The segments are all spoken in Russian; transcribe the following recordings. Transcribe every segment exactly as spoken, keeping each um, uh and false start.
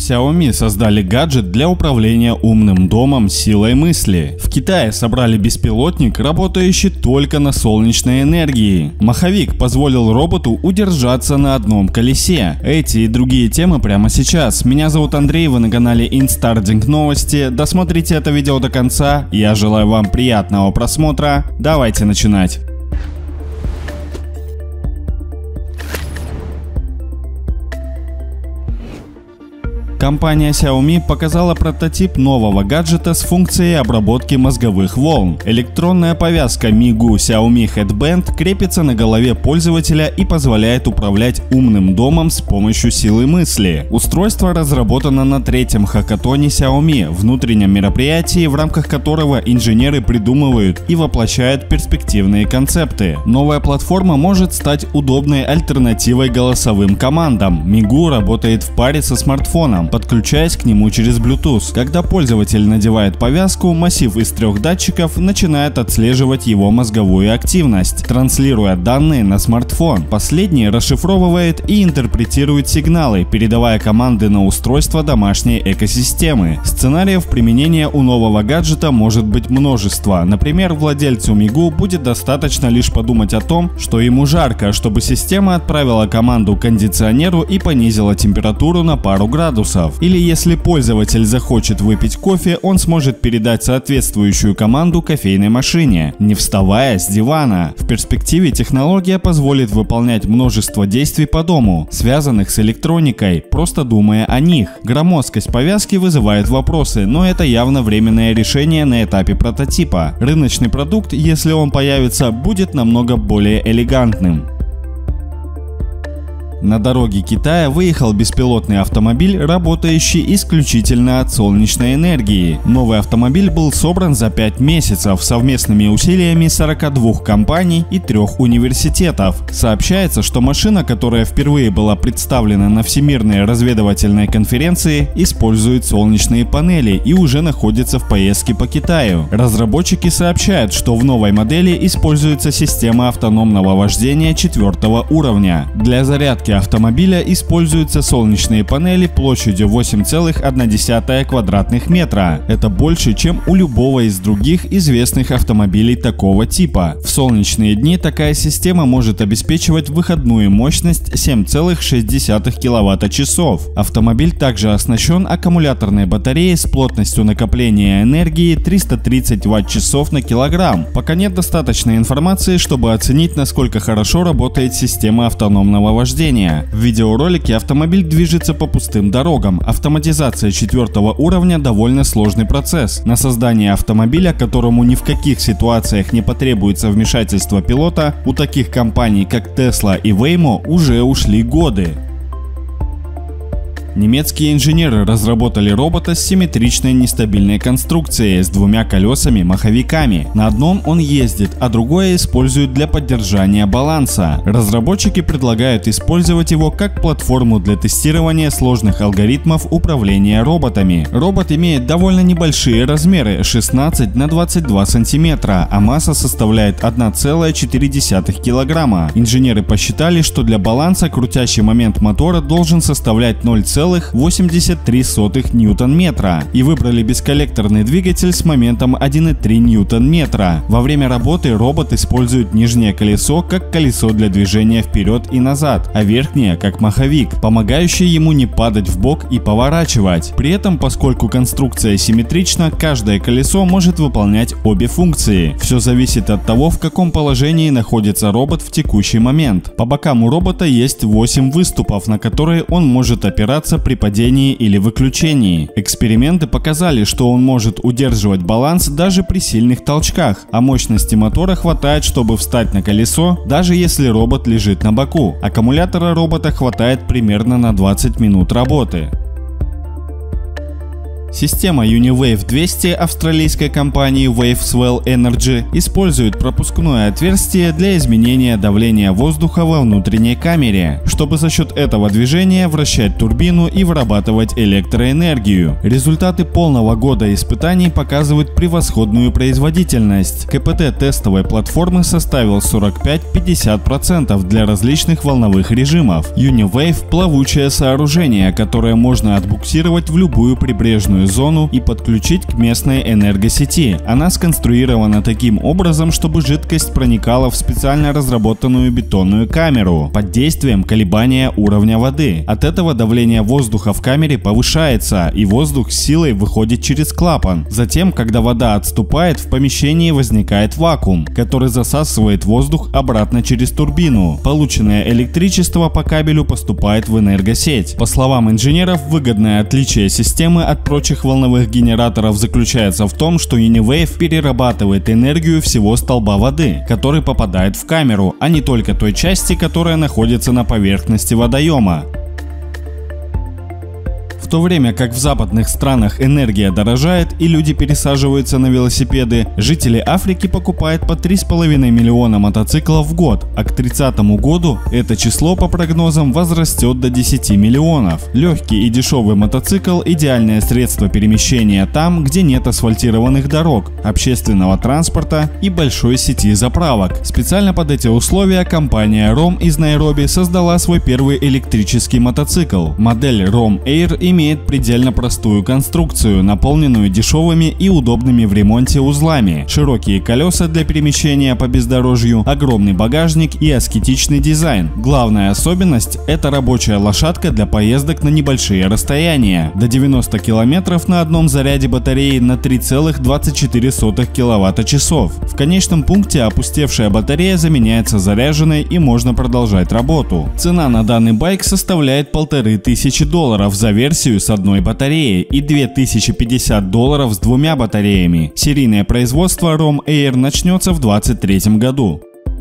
Xiaomi создали гаджет для управления умным домом силой мысли. В Китае собрали беспилотник, работающий только на солнечной энергии. Маховик позволил роботу удержаться на одном колесе. Эти и другие темы прямо сейчас. Меня зовут Андрей, вы на канале Инстардинг Новости. Досмотрите это видео до конца. Я желаю вам приятного просмотра. Давайте начинать. Компания Xiaomi показала прототип нового гаджета с функцией обработки мозговых волн. Электронная повязка Migu Xiaomi Headband крепится на голове пользователя и позволяет управлять умным домом с помощью силы мысли. Устройство разработано на третьем хакатоне Xiaomi, внутреннем мероприятии, в рамках которого инженеры придумывают и воплощают перспективные концепты. Новая платформа может стать удобной альтернативой голосовым командам. Migu работает в паре со смартфоном, подключаясь к нему через Bluetooth. Когда пользователь надевает повязку, массив из трех датчиков начинает отслеживать его мозговую активность, транслируя данные на смартфон. Последний расшифровывает и интерпретирует сигналы, передавая команды на устройство домашней экосистемы. Сценариев применения у нового гаджета может быть множество. Например, владельцу Migu будет достаточно лишь подумать о том, что ему жарко, чтобы система отправила команду кондиционеру и понизила температуру на пару градусов. Или если пользователь захочет выпить кофе, он сможет передать соответствующую команду кофейной машине, не вставая с дивана. В перспективе технология позволит выполнять множество действий по дому, связанных с электроникой, просто думая о них. Громоздкость повязки вызывает вопросы, но это явно временное решение на этапе прототипа. Рыночный продукт, если он появится, будет намного более элегантным. На дороге Китая выехал беспилотный автомобиль, работающий исключительно от солнечной энергии. Новый автомобиль был собран за пять месяцев совместными усилиями сорока двух компаний и трех университетов. Сообщается, что машина, которая впервые была представлена на Всемирной разведывательной конференции, использует солнечные панели и уже находится в поездке по Китаю. Разработчики сообщают, что в новой модели используется система автономного вождения четвертого уровня. Для зарядки автомобиля используются солнечные панели площадью восемь целых одна десятая квадратных метра. Это больше, чем у любого из других известных автомобилей такого типа. В солнечные дни такая система может обеспечивать выходную мощность семь целых шесть десятых киловатт-часов. Автомобиль также оснащен аккумуляторной батареей с плотностью накопления энергии триста тридцать ватт-часов на килограмм. Пока нет достаточной информации, чтобы оценить, насколько хорошо работает система автономного вождения. В видеоролике автомобиль движется по пустым дорогам. Автоматизация четвертого уровня довольно сложный процесс. На создание автомобиля, которому ни в каких ситуациях не потребуется вмешательство пилота, у таких компаний как Tesla и Waymo уже ушли годы. Немецкие инженеры разработали робота с симметричной нестабильной конструкцией с двумя колесами-маховиками. На одном он ездит, а другое используют для поддержания баланса. Разработчики предлагают использовать его как платформу для тестирования сложных алгоритмов управления роботами. Робот имеет довольно небольшие размеры – шестнадцать на двадцать два сантиметра, а масса составляет одна целая четыре десятых килограмма. Инженеры посчитали, что для баланса крутящий момент мотора должен составлять ноль целых восемьдесят три сотых ньютон-метра и выбрали бесколлекторный двигатель с моментом один и три ньютон-метра. Во время работы робот использует нижнее колесо как колесо для движения вперед и назад, а верхнее как маховик, помогающий ему не падать в бок и поворачивать. При этом, поскольку конструкция симметрична, каждое колесо может выполнять обе функции. Все зависит от того, в каком положении находится робот в текущий момент. По бокам у робота есть восемь выступов, на которые он может опираться при падении или выключении. Эксперименты показали, что он может удерживать баланс даже при сильных толчках, а мощности мотора хватает, чтобы встать на колесо, даже если робот лежит на боку. Аккумулятора робота хватает примерно на двадцать минут работы. Система Uniwave двести австралийской компании Waveswell Energy использует пропускное отверстие для изменения давления воздуха во внутренней камере, чтобы за счет этого движения вращать турбину и вырабатывать электроэнергию. Результаты полного года испытаний показывают превосходную производительность. КПТ тестовой платформы составил сорок пять — пятьдесят процентов для различных волновых режимов. Uniwave – плавучее сооружение, которое можно отбуксировать в любую прибрежную зону и подключить к местной энергосети. Она сконструирована таким образом, чтобы жидкость проникала в специально разработанную бетонную камеру под действием колебания уровня воды. От этого давление воздуха в камере повышается, и воздух с силой выходит через клапан. Затем, когда вода отступает, в помещении возникает вакуум, который засасывает воздух обратно через турбину. Полученное электричество по кабелю поступает в энергосеть. По словам инженеров, выгодное отличие системы от прочих волновых генераторов заключается в том, что Uniwave перерабатывает энергию всего столба воды, который попадает в камеру, а не только той части, которая находится на поверхности водоема. В то время как в западных странах энергия дорожает и люди пересаживаются на велосипеды, жители Африки покупают по три с половиной миллиона мотоциклов в год, а к тридцатому году это число по прогнозам возрастет до десяти миллионов. Легкий и дешевый мотоцикл – идеальное средство перемещения там, где нет асфальтированных дорог, общественного транспорта и большой сети заправок. Специально под эти условия компания ром из Найроби создала свой первый электрический мотоцикл. Модель ром Air имеет имеет предельно простую конструкцию, наполненную дешевыми и удобными в ремонте узлами, широкие колеса для перемещения по бездорожью, огромный багажник и аскетичный дизайн. Главная особенность – это рабочая лошадка для поездок на небольшие расстояния, до девяноста километров на одном заряде батареи на три целых двадцать четыре сотых киловатта-часов. В конечном пункте опустевшая батарея заменяется заряженной и можно продолжать работу. Цена на данный байк составляет полторы тысячи долларов за версию с одной батареей и две тысячи пятьдесят долларов с двумя батареями. Серийное производство ром Air начнется в две тысячи двадцать третьем году.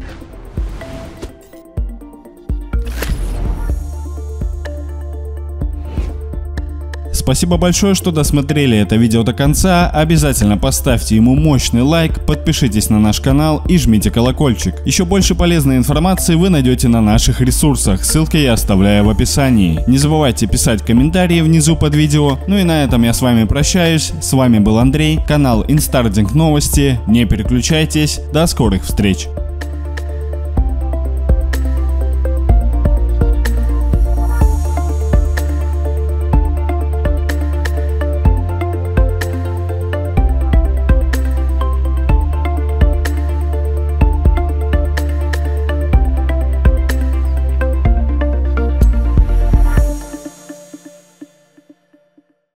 Спасибо большое, что досмотрели это видео до конца. Обязательно поставьте ему мощный лайк, подпишитесь на наш канал и жмите колокольчик. Еще больше полезной информации вы найдете на наших ресурсах, ссылки я оставляю в описании. Не забывайте писать комментарии внизу под видео. Ну и на этом я с вами прощаюсь. С вами был Андрей, канал Instarding Новости. Не переключайтесь, до скорых встреч.